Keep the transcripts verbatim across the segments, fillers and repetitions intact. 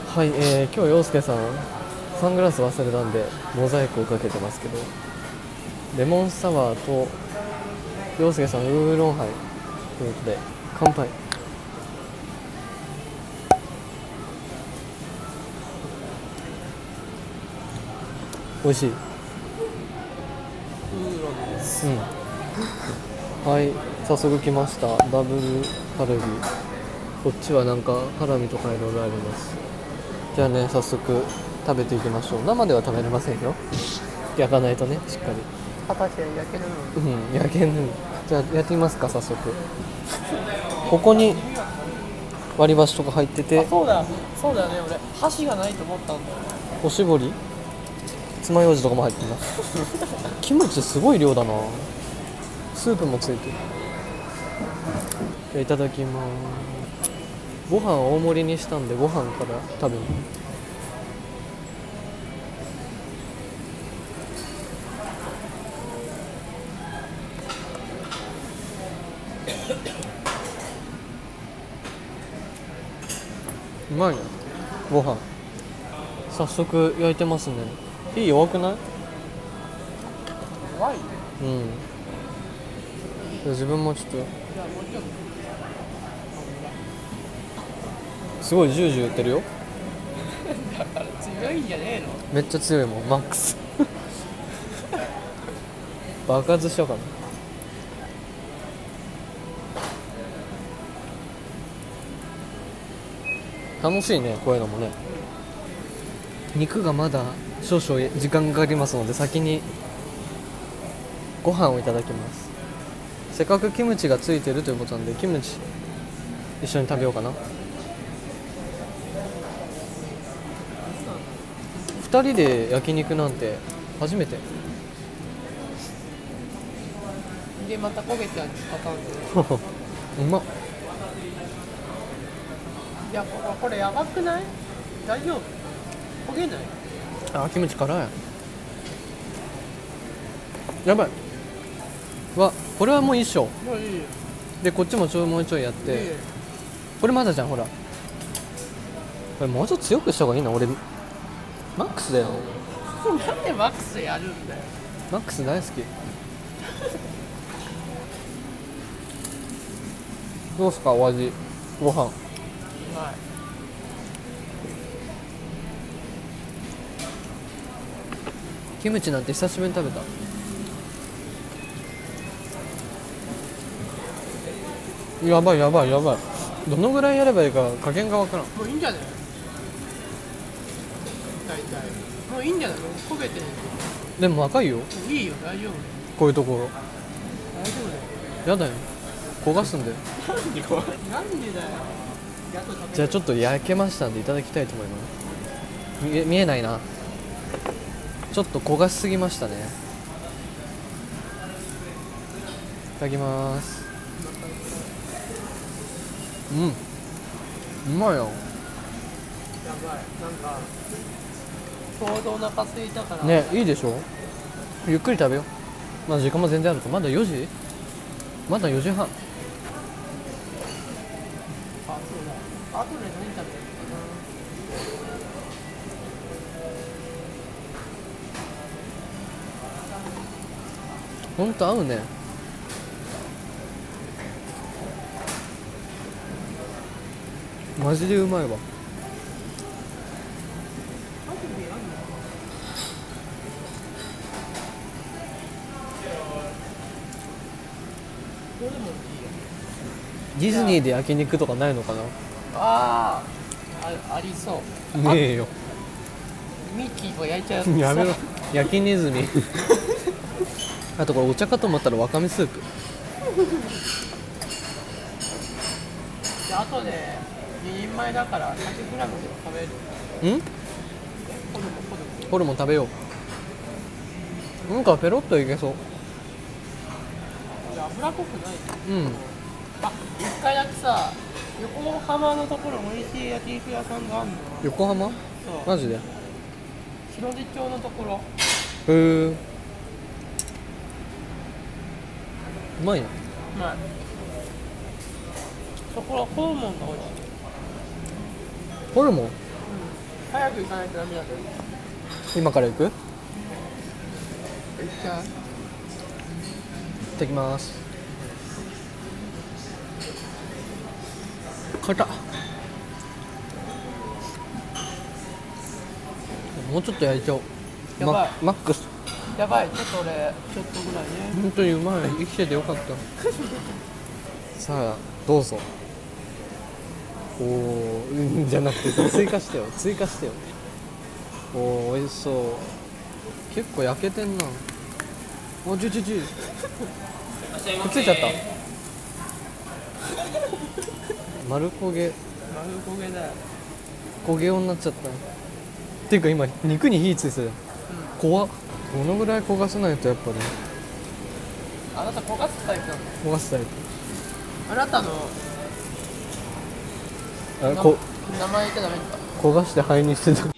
はい、えー、今日陽介さんサングラス忘れたんでモザイクをかけてますけど、レモンサワーと陽介さんウーロンハイということで乾杯。美味しい。 ウーロンです。 うん。はい、早速来ました。ダブルカルビ。こっちはなんかハラミとかいろいろあります。じゃあね、早速食べていきましょう。生では食べれませんよ。焼かないとね、しっかり。 果たして焼けるの？ うん、焼けぬ。じゃあやってみますか、早速。ここに割り箸とか入ってて、 あ、そうだそうだよね。俺箸がないと思ったんだよ。 おしぼり、爪楊枝とかも入ってます。キムチすごい量だな。スープもついてる。じゃあいただきます。ご飯大盛りにしたんでご飯から食べる。うまいね、ご飯。早速焼いてますね。火弱くない？ 怖いね。 うん。じゃあ自分もちょっと。 じゃあもうちょっと。 すごいジュージュー言ってるよ。 だから強いんじゃねえの？ めっちゃ強いもん、マックス。爆発しようかな。楽しいね、こういうのもね。肉がまだ少々時間かかりますので、先にご飯をいただきます。せっかくキムチがついてるということなんで、キムチ一緒に食べようかな。ふたりで焼肉なんて初めて。 でまた焦げちゃうパターンで。 うまっ。 いや、ここれやばくない？大丈夫？焦げない？ あ、キムチ辛い。やばい。わ、これはもういいっしょ。 もういいよ。 でこっちもちょいもうちょいやっいいて、 よ。 これまだじゃん、ほら。これもうちょっと強くした方がいいな。俺マックスだよ。 なんでマックスやるんだよ。 マックス大好き。どうすかお味、ご飯。 うまい。 キムチなんて久しぶりに食べた。やばいやばいやばい。どのぐらいやればいいか加減がわからん。 もういいんじゃない？大体もういいんじゃない？もう焦げてる。 でも赤いよ、 いいよ、大丈夫。 こういうところ。 大丈夫だよ。 やだよ、焦がすんで。 なんでこれ？なんでだよ。 じゃあちょっと焼けましたんでいただきたいと思います。見え、見えないな。ちょっと焦がしすぎましたね。いただきます。うん、うまいよ。 やばい。なんかちょうどお腹空いたからね、いいでしょ。ゆっくり食べよう。まだ時間も全然あるか。まだよじ、まだよじはん。 あ、そうだ。あとで何食べるかほんと合うね。マジでうまいわ。ディズニーで焼肉とかないのかな。 あー あ, ありそう。 ねえよ。 ミッキーを焼いちゃう。 やめろ、焼きネズミ。あとこれお茶かと思ったらわかめスープ。 であとでににんまえだからひゃくグラムで食べる。 ん、 ホルモンホルモンホルモン食べよう。なんかペロッといけそう。 脂っこくない。 うん。 あ、一回だけさ、横浜のところ美味しい焼肉屋さんがあるの。 横浜？ そう。 マジで？へ白地町のところ。 え。うまいな。 うまい。そこはホルモンが美味しい。 ホルモン？ 早く行かないとダメだと。 今から行く？行っちゃう。 てきます。硬っ。もうちょっと焼いちゃおう。 やばいママックス。 やばい、ちょっと俺ちょっとぐらいね。 本当にうまい。生きててよかったさあどうぞ。おお、うんじゃなくて追加してよ、追加してよ。おお、美味しそう。結構焼けてんな。おちゅちゅちゅくっついちゃった。丸焦げ、 丸焦げだよ。 焦げ音になっちゃった。っていうか今肉に火ついてる、うん、怖っ。このぐらい焦がさないとやっぱね。 あなた焦がすタイプなの？ 焦がすタイプ。 あなたのあこ名前言ってダメか。 焦がして灰にしてた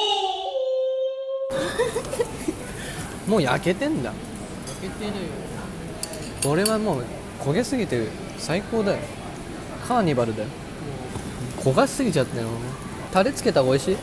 もう焼けてんだ。 焼けてるよ。 これはもう焦げすぎて最高だよ。カーニバルだよ。焦がしすぎちゃったよ。タレつけた方が美味しい。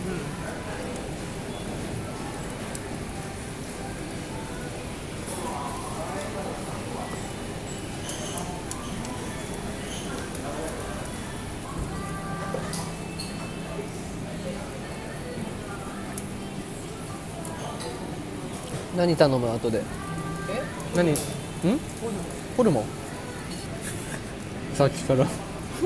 何頼む後で？ え？ 何？ん？ホルモン。さっきからカッ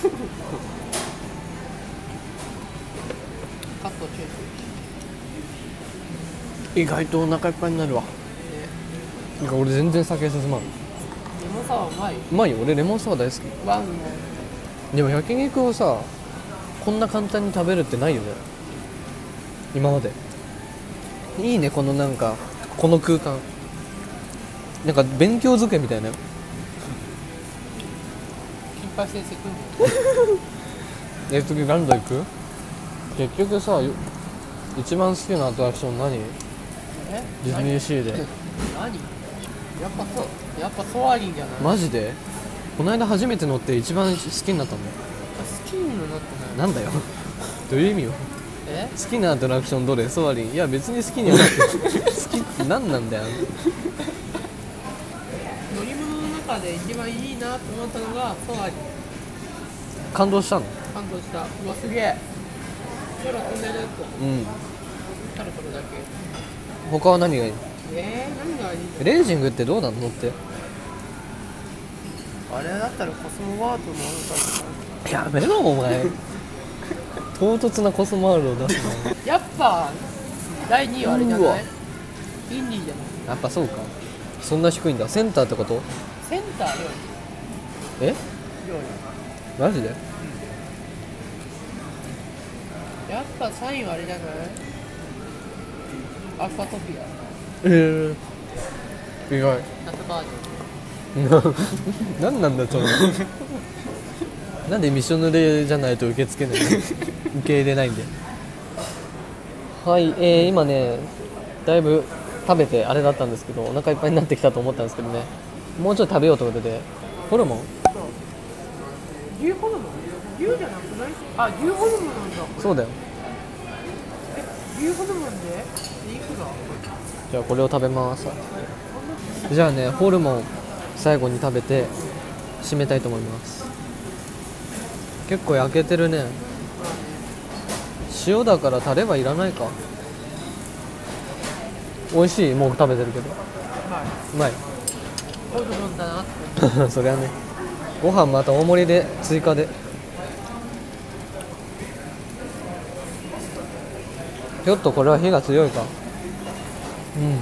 トチェ意外とお腹いっぱいになるわ。 ン。 なんか俺全然酒進まん。 レモンサワーうまい。 うまいよ。俺レモンサワー大好き。 ワンも。 でも焼肉をさこんな簡単に食べるってないよね今まで。いいね、このなんかこの空間なんか勉強机みたいなよ。 金八先生来るの？ え次ランド行く？結局さ一番好きなアトラクション何？ え？ ディズニーシーで。 何？やっぱそうやっぱソアリンじゃない？ マジで？この間初めて乗って一番好きになったんだよ。 好きにもなってない。 なんだよどういう意味よ。 え？ 好きなアトラクションどれ？ソアリン。いや別に好きにはなって好きって何なんだよ。 乗り物の中で一番いいなと思ったのがソアリン。 感動したの？ 感動した。うわすげえ。空飛んでるやつ。 うん。 ただこれだけ。 他は何がいい？ えー、何がいいんだろレージングってどうなの？乗って。 う。あれだったらコスモワールドもあるかやめろお前唐突なコスモワールドを出すな。 やっぱだいにいはあれじゃうわない？インディじゃない？ やっぱそうか。そんな低いんだ。センターってこと？ センターよえ？ りよマジで？ りやっぱさんいはあれじゃない？アルファトピアええー、意外。 夏バージ何なんだちょっとなんでミッション濡れじゃないと受け付けないの？受け入れないんで。はい、えー、今ねだいぶ食べてあれだったんですけどお腹いっぱいになってきたと思ったんですけどね、もうちょっと食べようということでホルモン。 ョン。牛ホルモン？牛じゃなくない？あ、牛ホルモンなんだ。 そうだよ。 え、牛ホルモンでいくら？ じゃあこれを食べます。じゃあねホルモン最後に食べて締めたいと思います。結構焼けてるね。塩だからタレはいらないか。美味しい。もう食べてるけどまあ、 うまいホルモンだなって。 それはね。ご飯また大盛りで追加で。ちょっとこれは火が強いか。うん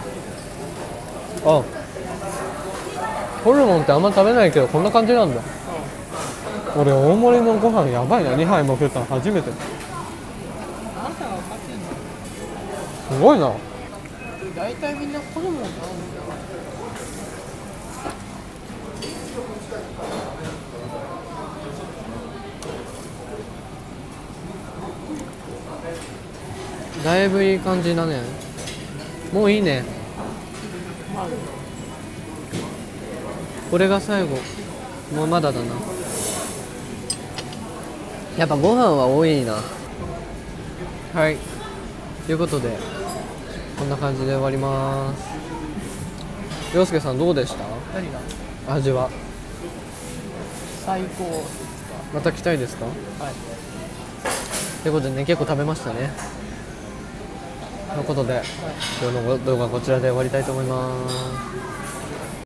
あホルモンってあんま食べないけどこんな感じなんだ。俺大盛りのご飯やばいな。にはいも食ったの初めて。 あなたがおかしいんだ。 すごいな。 大体みんなホルモン頼むんだよ。 だいぶいい感じだね。もういいね。 まあ、 これが最後。もうまだだな。やっぱご飯は多いな。 はいということでこんな感じで終わります。陽介さんどうでした？ 何が味は最高ですまた来たいですか？ か？はい。 ということでね結構食べましたね。ということで今日の動画はこちらで終わりたいと思います。